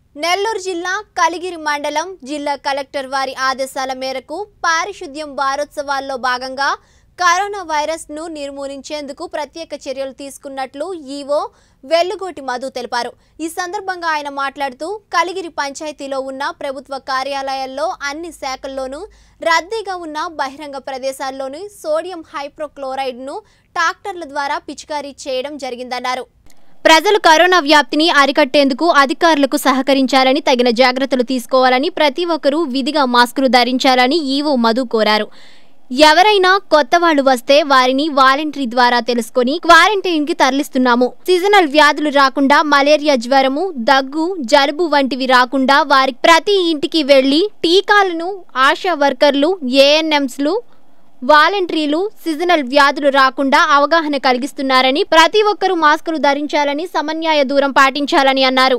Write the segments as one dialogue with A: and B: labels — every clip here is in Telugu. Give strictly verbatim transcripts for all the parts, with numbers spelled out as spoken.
A: నెల్లూరు జిల్లా కలిగిరి మండలం జిల్లా కలెక్టర్ వారి ఆదేశాల మేరకు పారిశుద్ధ్యం వారోత్సవాల్లో భాగంగా కరోనా వైరస్ ను నిర్మూలించేందుకు ప్రత్యేక చర్యలు తీసుకున్నట్లు ఈవో వెల్లుగోటి మధు తెలిపారు। ఈ సందర్భంగా ఆయన మాట్లాడుతూ కలిగిరి పంచాయతీలో ఉన్న ప్రభుత్వ కార్యాలయాల్లో అన్ని శాఖల్లోనూ రద్దీగా ఉన్న బహిరంగ ప్రదేశాల్లోనూ సోడియం హైపోక్లోరైడ్ ను ట్రాక్టర్ల ద్వారా పిచికారీ చేయడం జరిగిందన్నారు। ప్రజలు కరోనా వ్యాప్తిని అరికట్టేందుకు అధికారులకు సహకరించాలని, తగిన జాగ్రత్తలు తీసుకోవాలని, ప్రతి ఒక్కరూ విధిగా మాస్కులు ధరించాలని ఈవో మధు కోరారు। ఎవరైనా కొత్త వాళ్ళు వస్తే వారిని వాలంటరీ ద్వారా తెలుసుకొని క్వారంటైన్ కి తరలిస్తున్నాము। సీజనల్ వ్యాధులు రాకుండా మలేరియా, జ్వరము, దగ్గు, జలుబు వంటివి రాకుండా వారి ప్రతి ఇంటికి వెళ్లి టీకాలను ఆశా వర్కర్లు, ఏఎన్ఎంస్లు, వాలంటీర్లు సీజనల్ వ్యాధులు రాకుండా అవగాహన కలిగిస్తున్నారని, ప్రతి ఒక్కరూ మాస్కులు ధరించాలని, సమన్వయ దూరం పాటించాలని అన్నారు।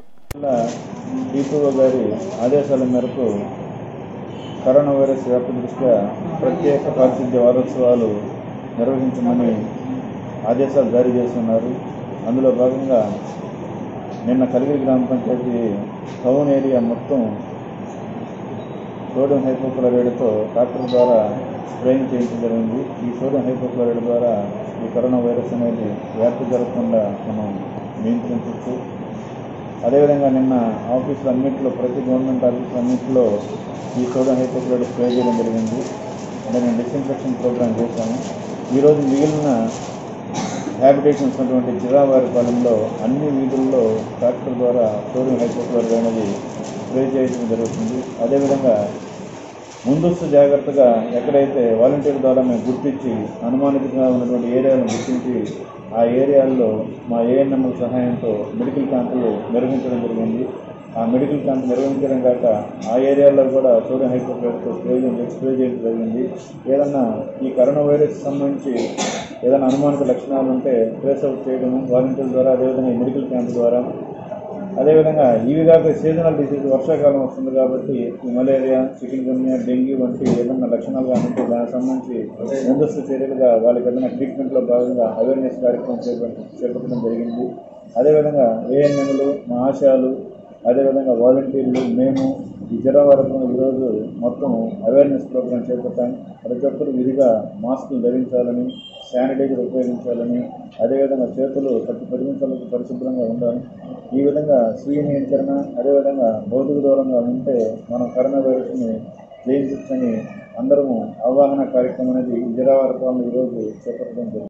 B: ఆదేశాల మేరకు కరోనా వైరస్ వ్యాప్తి దృష్ట్యా ప్రత్యేక పారిశుద్ధ్య వారోత్సవాలు నిర్వహించమని ఆదేశాలు జారీ చేస్తున్నారు। అందులో భాగంగా నిన్న కలిగిరి గ్రామ పంచాయతీ టౌన్ ఏరియా మొత్తం సోడియం హైపోక్లోరైడ్తో ట్రాక్టర్ ద్వారా స్ప్రేయింగ్ చేయించడం జరిగింది। ఈ సోడియం హైపోక్లోరైడ్ ద్వారా ఈ కరోనా వైరస్ అనేది వ్యాప్తి జరగకుండా మనం నియంత్రించవచ్చు। అదేవిధంగా నిన్న ఆఫీసులు అన్నింటిలో, ప్రతి గవర్నమెంట్ ఆఫీసులు అన్నింటిలో ఈ సోడియం హైపోక్లోరైడ్ స్ప్రే చేయడం జరిగింది। నేను డిస్ఇన్ఫెక్షన్ ప్రోగ్రామ్ చేశాను। ఈరోజు మిగిలిన హ్యాబిటేషన్స్ ఉన్నటువంటి జిరావారిపాలెంలో అన్ని వీధుల్లో ట్రాక్టర్ ద్వారా సోడియం హైపోక్లోరైడ్ అనేది స్ప్రే చేయడం జరుగుతుంది। అదేవిధంగా ముందస్తు జాగ్రత్తగా ఎక్కడైతే వాలంటీర్ ద్వారా మేము గుర్తించి అనుమానితంగా ఉన్నటువంటి ఏరియాలను గుర్తించి ఆ ఏరియాల్లో మా ఏఎన్ఎంల సహాయంతో మెడికల్ క్యాంపులు నిర్వహించడం జరిగింది। ఆ మెడికల్ క్యాంప్ నిర్వహించడం కాక ఆ ఏరియాలో కూడా సోడియం హైపోక్లోరైడ్తో స్ప్రే స్ప్రే చేయడం జరిగింది। ఏదన్నా ఈ కరోనా వైరస్ సంబంధించి ఏదైనా అనుమానిత లక్షణాలు ఉంటే ట్రేస్ అవుట్ చేయడము వాలంటీర్ల ద్వారా, అదేవిధంగా ఈ మెడికల్ క్యాంప్ ద్వారా, అదేవిధంగా ఇవి కాక సీజనల్ డిసీజ్ వర్షాకాలం వస్తుంది కాబట్టి ఈ మలేరియా, చికెన్ గున్యా, డెంగ్యూ వంటి ఏదైనా లక్షణాలు ఉంటే దానికి సంబంధించి ముందస్తు చర్యలుగా వాళ్ళకి ఏదైనా ట్రీట్మెంట్లో భాగంగా అవేర్నెస్ కార్యక్రమం చేపట్ట చేపట్టడం జరిగింది। అదేవిధంగా ఏఎన్ఎంలు, మా ఆశాలు, అదేవిధంగా వాలంటీర్లు, మేము ఈ జిల్లా వరకు ఈరోజు మొత్తం అవేర్నెస్ ప్రోగ్రాం చేపట్టాం। ప్రతి ఒక్కరు విధిగా మాస్కులు ధరించాలని, శానిటైజర్ ఉపయోగించాలని, అదేవిధంగా చేతులు ప్రతి పది నిమిషాలకు పరిశుభ్రంగా ఉండాలి। ఈ విధంగా స్వీయ నియంత్రణ, అదేవిధంగా భౌతిక దూరంగా ఉంటే మనం కరోనా వైరస్ని జయించవచ్చని అందరము అవగాహన కార్యక్రమం అనేది జిల్లా వరకు ఈరోజు చేపట్టడం జరిగింది।